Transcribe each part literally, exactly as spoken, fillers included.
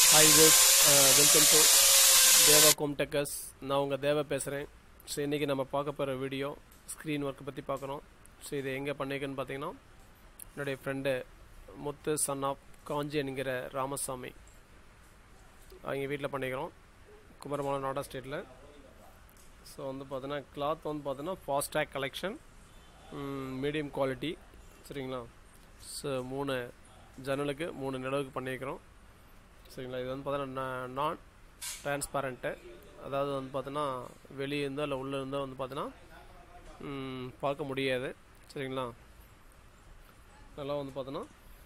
Hi guys, uh, welcome to Deva Comtechers. நான் உங்கள் தேவா பேசுகிறேன். ஸோ இன்றைக்கி நம்ம பார்க்க போகிற வீடியோ ஸ்க்ரீன் ஒர்க்கை பற்றி பார்க்குறோம். ஸோ இது எங்கே பண்ணியிருக்குன்னு பார்த்தீங்கன்னா என்னுடைய friend Muthu son of Kanchi என்கிற ராமசாமி அவங்க வீட்டில் பண்ணிக்கிறோம், குமரமங்கலம் நாடா ஸ்டேட்டில். ஸோ வந்து பார்த்தீங்கன்னா கிளாத் வந்து பார்த்தீங்கன்னா ஃபாஸ்ட்ராக் கலெக்ஷன், மீடியம் குவாலிட்டி, சரிங்களா. ஸோ மூணு ஜன்னலுக்கு மூணு நிலவுக்கு பண்ணியிருக்கிறோம், சரிங்களா. இது வந்து பார்த்தீங்கன்னா நான் டிரான்ஸ்பரண்ட்டு, அதாவது வந்து பார்த்தீங்கன்னா வெளியே இருந்தால் இல்லை உள்ளே இருந்தால் வந்து பார்த்தீங்கன்னா பார்க்க முடியாது, சரிங்களா. நல்லா வந்து பார்த்தோன்னா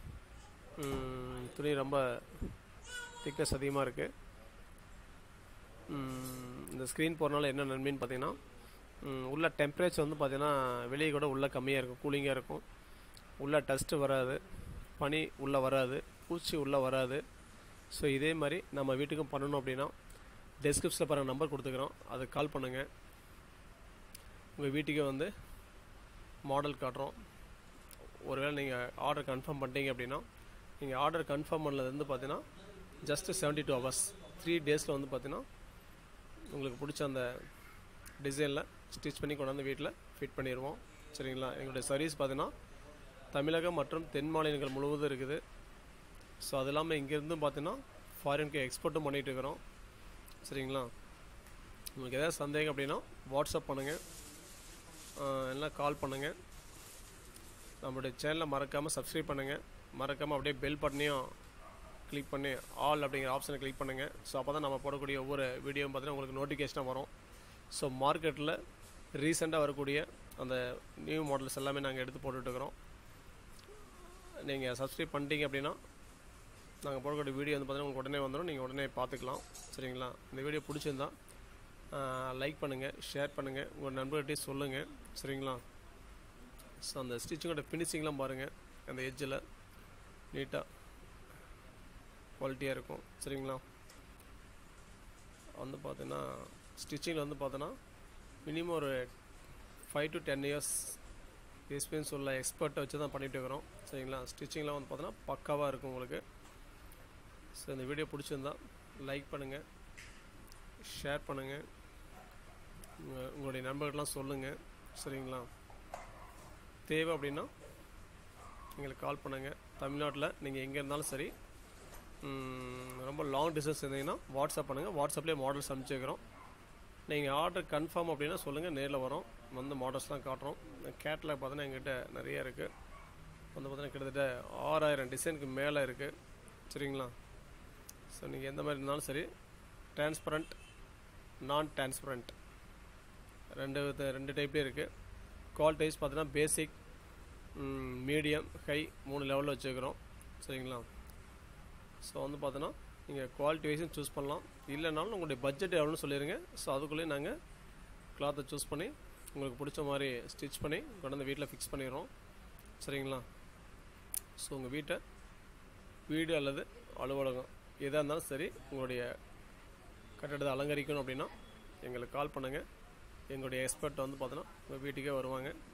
துணி ரொம்ப திக்னஸ் அதிகமாக இருக்குது. இந்த ஸ்க்ரீன் போகிறனால என்ன நன்மைன்னு பார்த்தீங்கன்னா உள்ள டெம்பரேச்சர் வந்து பார்த்தீங்கன்னா வெளியே கூட உள்ளே கம்மியாக இருக்கும், கூலிங்காக இருக்கும். உள்ளே டஸ்ட்டு வராது, பனி உள்ளே வராது, பூச்சி உள்ளே வராது. ஸோ இதே மாதிரி நம்ம வீட்டுக்கும் பண்ணணும் அப்படின்னா டெஸ்கிரிப்ஷனில் பாருங்கள் நம்பர் கொடுத்துக்கிறோம், அதுக்கு கால் பண்ணுங்கள். உங்கள் வீட்டுக்கே வந்து மாடல் காட்டுறோம். ஒருவேளை நீங்கள் ஆர்டர் கன்ஃபார்ம் பண்ணிட்டீங்க அப்படின்னா நீங்கள் ஆர்டர் கன்ஃபார்ம் பண்ணது வந்து பார்த்தீங்கன்னா just seventy two hours three டேஸில் வந்து பார்த்தீங்கன்னா உங்களுக்கு பிடிச்ச அந்த டிசைனில் ஸ்டிச் பண்ணி கொண்டாந்து வீட்டில் ஃபிட் பண்ணிடுவோம், சரிங்களா. எங்களுடைய சர்வீஸ் பார்த்தீங்கன்னா தமிழகம் மற்றும் தென் மாநிலங்கள் முழுவதும் இருக்குது. ஸோ அது இல்லாமல் இங்கேருந்தும் பார்த்தீங்கன்னா ஃபாரினுக்கு எக்ஸ்போர்ட்டும் பண்ணிகிட்டு இருக்கிறோம், சரிங்களா. உங்களுக்கு எதாவது சந்தேகம் அப்படின்னா வாட்ஸ்அப் பண்ணுங்கள், எல்லாம் கால் பண்ணுங்கள். நம்மளுடைய சேனலை மறக்காமல் சப்ஸ்கிரைப் பண்ணுங்கள், மறக்காமல் அப்படியே பெல் பட்டனையும் கிளிக் பண்ணி ஆல் அப்படிங்கிற ஆப்ஷனை கிளிக் பண்ணுங்கள். ஸோ அப்போ தான் நம்ம போடக்கூடிய ஒவ்வொரு வீடியோவும் பார்த்தீங்கன்னா உங்களுக்கு நோட்டிஃபிகேஷனாக வரும். ஸோ மார்க்கெட்டில் ரீசெண்டாக வரக்கூடிய அந்த நியூ மாடல்ஸ் எல்லாமே நாங்கள் எடுத்து போட்டுட்ருக்குறோம். நீங்கள் சப்ஸ்கிரைப் பண்ணிட்டீங்க அப்படின்னா நாங்கள் போடக்கூடிய வீடியோ வந்து பார்த்தீங்கன்னா உங்களுக்கு உடனே வந்துடும், நீங்கள் உடனே பார்த்துக்கலாம், சரிங்களா. இந்த வீடியோ பிடிச்சிருந்தா லைக் பண்ணுங்கள், ஷேர் பண்ணுங்கள், உங்கள் நண்பர்கிட்டே சொல்லுங்கள், சரிங்களா. ஸோ அந்த ஸ்டிச்சிங்கோட ஃபினிஷிங்லாம் பாருங்கள், அந்த எட்ஜில் நீட்டாக குவாலிட்டியாக இருக்கும், சரிங்களா. வந்து பார்த்தீங்கன்னா ஸ்டிச்சிங்கில் வந்து பார்த்தோன்னா மினிமம் ஒரு five to ten years experience உள்ள எக்ஸ்பர்ட்டை வச்சு தான் பண்ணிகிட்டு இருக்கிறோம், சரிங்களா. ஸ்டிச்சிங்லாம் வந்து பார்த்தோன்னா பக்காவாக இருக்கும் உங்களுக்கு. ஸோ இந்த வீடியோ பிடிச்சிருந்தா லைக் பண்ணுங்கள், ஷேர் பண்ணுங்கள், உங்களுடைய நண்பர்கள்லாம் சொல்லுங்கள், சரிங்களா. தேவை அப்படின்னா எங்களுக்கு கால் பண்ணுங்கள். தமிழ்நாட்டில் நீங்கள் எங்கே இருந்தாலும் சரி, ரொம்ப லாங் டிஸ்டன்ஸ் இருந்தீங்கன்னா வாட்ஸ்அப் பண்ணுங்கள், வாட்ஸ்அப்லேயே மாடல்ஸ் அனுப்பிச்சிக்கிறோம். நீங்கள் ஆர்டர் கன்ஃபார்ம் அப்படின்னா சொல்லுங்கள், நேரில் வரோம், வந்து மாடல்ஸ்லாம் காட்டுறோம். கேட்லாக் பார்த்தோன்னா எங்கிட்ட நிறைய இருக்குது, வந்து பார்த்தீங்கன்னா கிட்டத்தட்ட ஆறாயிரம் டிசைனுக்கு மேலே இருக்குது, சரிங்களா. ஸோ நீங்கள் எந்த மாதிரி இருந்தாலும் சரி, டிரான்ஸ்பரண்ட் நான் டிரான்ஸ்பரண்ட் ரெண்டு ரெண்டு டைப்லேயே இருக்குது. குவாலிட்டி வைஸ் பார்த்தீங்கன்னா பேசிக், மீடியம், ஹை மூணு லெவலில் வச்சுக்கிறோம், சரிங்களா. ஸோ வந்து பார்த்தோன்னா நீங்கள் குவாலிட்டி வைஸும் சூஸ் பண்ணலாம், இல்லைனாலும் உங்களுடைய பட்ஜெட் எவ்வளோன்னு சொல்லிடுங்க. ஸோ அதுக்குள்ளேயே நாங்கள் கிளாத்தை சூஸ் பண்ணி உங்களுக்கு பிடிச்ச மாதிரி ஸ்டிச் பண்ணி கொண்டு வந்து வீட்டில் ஃபிக்ஸ் பண்ணிடுறோம், சரிங்களா. ஸோ உங்கள் வீட்டை வீடு அல்லது அலுவலகம் எதாக இருந்தாலும் சரி, உங்களுடைய கட்டடத்தை அலங்கரிக்கணும் அப்படின்னா எங்களுக்கு கால் பண்ணுங்கள். எங்களுடைய எக்ஸ்பர்ட் வந்து பார்த்தோன்னா உங்கள் வீட்டுக்கே வருவாங்க.